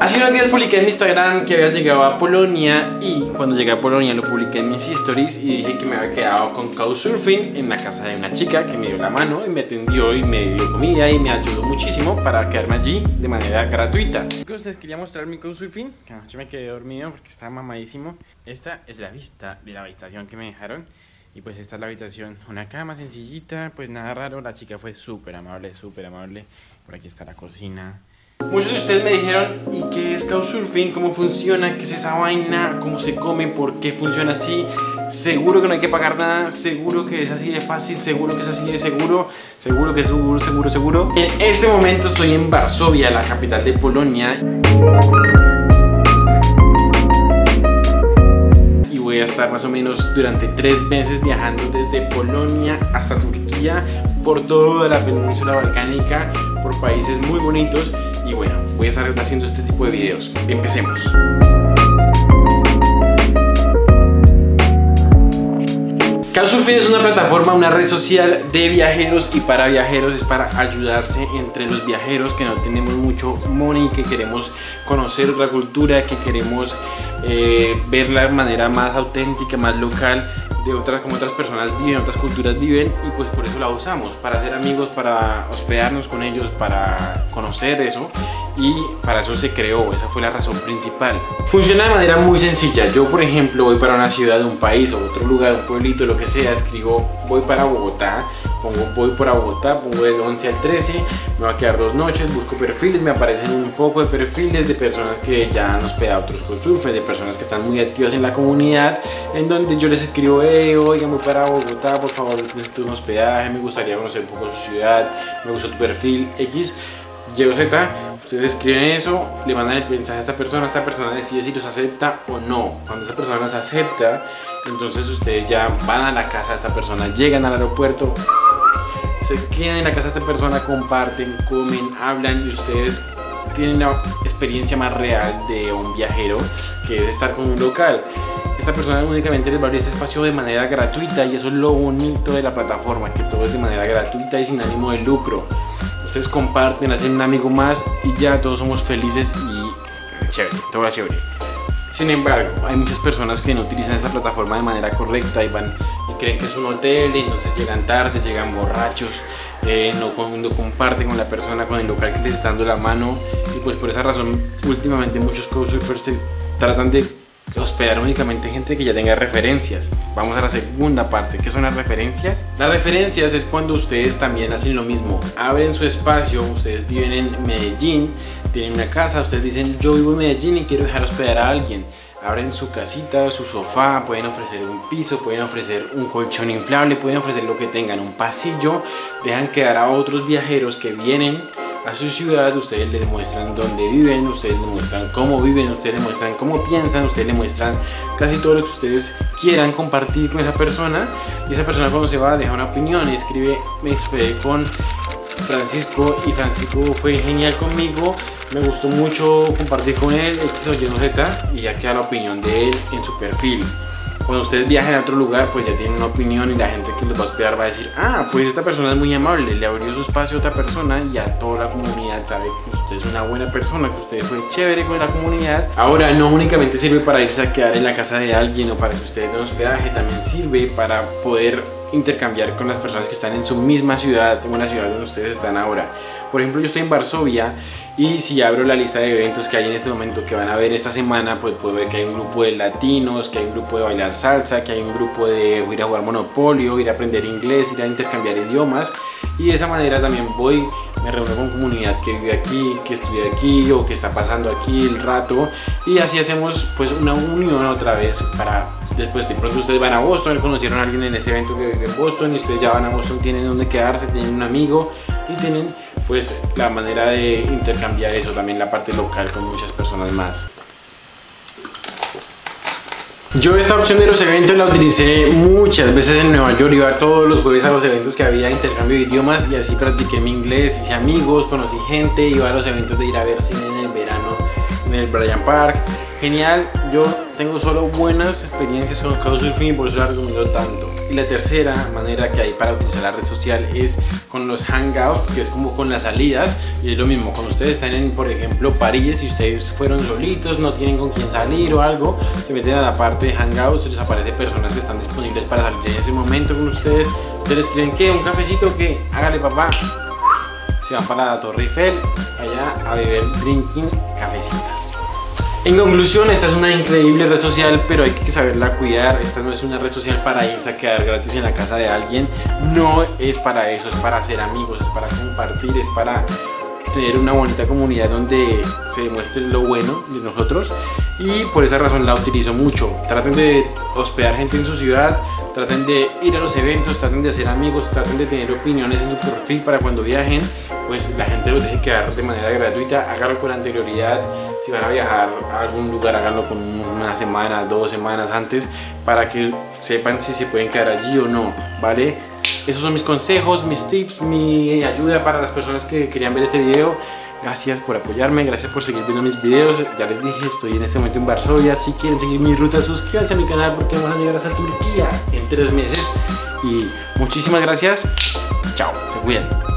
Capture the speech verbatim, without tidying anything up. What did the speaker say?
Hace unos días publiqué en mi Instagram que había llegado a Polonia y cuando llegué a Polonia lo publiqué en mis stories y dije que me había quedado con Couchsurfing en la casa de una chica que me dio la mano y me atendió y me dio comida y me ayudó muchísimo para quedarme allí de manera gratuita. Les quería mostrar mi Couchsurfing, que anoche me quedé dormido porque estaba mamadísimo. Esta es la vista de la habitación que me dejaron. Y pues esta es la habitación, una cama sencillita, pues nada raro, la chica fue súper amable, súper amable. Por aquí está la cocina. Muchos de ustedes me dijeron, ¿y qué es Couchsurfing? ¿Cómo funciona? ¿Qué es esa vaina? ¿Cómo se come? ¿Por qué funciona así? Seguro que no hay que pagar nada, seguro que es así de fácil, seguro que es así de seguro, seguro que es seguro, seguro, seguro. En este momento estoy en Varsovia, la capital de Polonia. Voy a estar más o menos durante tres meses viajando desde Polonia hasta Turquía, por toda la península balcánica, por países muy bonitos. Y bueno, voy a estar haciendo este tipo de videos. Empecemos. Couchsurfing es una plataforma, una red social de viajeros y para viajeros. Es para ayudarse entre los viajeros que no tenemos mucho money, que queremos conocer otra cultura, que queremos eh, ver la manera más auténtica, más local de otras, como otras personas viven, otras culturas viven, y pues por eso la usamos, para hacer amigos, para hospedarnos con ellos, para conocer eso. Y para eso se creó, esa fue la razón principal. Funciona de manera muy sencilla. Yo, por ejemplo, voy para una ciudad, un país o otro lugar, un pueblito, lo que sea, escribo voy para Bogotá, pongo voy para Bogotá, pongo del once al trece, me voy a quedar dos noches, busco perfiles, me aparecen un poco de perfiles de personas que ya han hospedado otros Couchsurfing, de personas que están muy activas en la comunidad, en donde yo les escribo, eh, oigan, voy para Bogotá, por favor, necesito un hospedaje, me gustaría conocer un poco su ciudad, me gusta tu perfil, X, Y, Z. Ustedes escriben eso, le mandan el mensaje a esta persona, esta persona decide si los acepta o no. Cuando esta persona los acepta, entonces ustedes ya van a la casa de esta persona, llegan al aeropuerto, se quedan en la casa de esta persona, comparten, comen, hablan, y ustedes tienen la experiencia más real de un viajero, que es estar con un local. Esta persona únicamente les va a abrir este espacio de manera gratuita, y eso es lo bonito de la plataforma, que todo es de manera gratuita y sin ánimo de lucro. Ustedes comparten, hacen un amigo más y ya todos somos felices y chévere, todo va chévere. Sin embargo, hay muchas personas que no utilizan esta plataforma de manera correcta y van y creen que es un hotel, y entonces llegan tarde, llegan borrachos, eh, no, no comparten con la persona, con el local que les está dando la mano, y pues por esa razón últimamente muchos Couchsurfers se tratan de hospedar únicamente gente que ya tenga referencias. Vamos a la segunda parte. ¿Qué son las referencias? Las referencias es cuando ustedes también hacen lo mismo, abren su espacio. Ustedes viven en Medellín, tienen una casa, ustedes dicen yo vivo en Medellín y quiero dejar hospedar a alguien. Abren su casita, su sofá, pueden ofrecer un piso, pueden ofrecer un colchón inflable, pueden ofrecer lo que tengan, un pasillo. Dejan quedar a otros viajeros que vienen a su ciudad, ustedes les muestran dónde viven, ustedes les muestran cómo viven, ustedes les muestran cómo piensan, ustedes les muestran casi todo lo que ustedes quieran compartir con esa persona, y esa persona cuando se va deja una opinión y escribe, me hospedé con Francisco y Francisco fue genial conmigo, me gustó mucho compartir con él, X o Y o Z, y ya queda la opinión de él en su perfil. Cuando ustedes viajan a otro lugar, pues ya tienen una opinión, y la gente que los va a hospedar va a decir, ah, pues esta persona es muy amable, le abrió su espacio a otra persona, y ya toda la comunidad sabe que usted es una buena persona, que usted fue chévere con la comunidad. Ahora, no únicamente sirve para irse a quedar en la casa de alguien o para que ustedes den hospedaje, también sirve para poder intercambiar con las personas que están en su misma ciudad, en una ciudad donde ustedes están ahora. Por ejemplo, yo estoy en Varsovia, y si abro la lista de eventos que hay en este momento que van a ver esta semana, pues puedo ver que hay un grupo de latinos, que hay un grupo de bailar salsa, que hay un grupo de ir a jugar Monopolio, ir a aprender inglés, ir a intercambiar idiomas, y de esa manera también voy, me reúno con comunidad que vive aquí, que estudia aquí o que está pasando aquí el rato, y así hacemos pues una unión otra vez para después de pronto ustedes van a Boston, conocieron a alguien en ese evento que vive en Boston, y ustedes ya van a Boston, tienen donde quedarse, tienen un amigo y tienen pues la manera de intercambiar eso, también la parte local con muchas personas más. Yo esta opción de los eventos la utilicé muchas veces en Nueva York, iba todos los jueves a los eventos que había intercambio de idiomas, y así practiqué mi inglés, hice amigos, conocí gente, iba a los eventos de ir a ver cine en el verano en el Bryant Park. Genial, yo tengo solo buenas experiencias con Couchsurfing y por eso la recomiendo tanto. Y la tercera manera que hay para utilizar la red social es con los hangouts, que es como con las salidas. Y es lo mismo, cuando ustedes están en, por ejemplo, París, y ustedes fueron solitos, no tienen con quién salir o algo, se meten a la parte de hangouts, les aparece personas que están disponibles para salir en ese momento con ustedes. Ustedes creen que un cafecito, que hágale papá, se van para la Torre Eiffel allá a beber drinking cafecito. En conclusión, esta es una increíble red social, pero hay que saberla cuidar. Esta no es una red social para irse a quedar gratis en la casa de alguien. No es para eso, es para hacer amigos, es para compartir, es para tener una bonita comunidad donde se demuestre lo bueno de nosotros. Y por esa razón la utilizo mucho. Traten de hospedar gente en su ciudad, traten de ir a los eventos, traten de hacer amigos, traten de tener opiniones en su perfil para cuando viajen, pues la gente los deje quedar de manera gratuita. Háganlo con anterioridad. Si van a viajar a algún lugar, háganlo con una semana, dos semanas antes, para que sepan si se pueden quedar allí o no, ¿vale? Esos son mis consejos, mis tips, mi ayuda para las personas que querían ver este video. Gracias por apoyarme, gracias por seguir viendo mis videos. Ya les dije, estoy en este momento en Varsovia. Si quieren seguir mi ruta, suscríbanse a mi canal porque vamos a llegar hasta Turquía en tres meses. Y muchísimas gracias. Chao, se cuidan.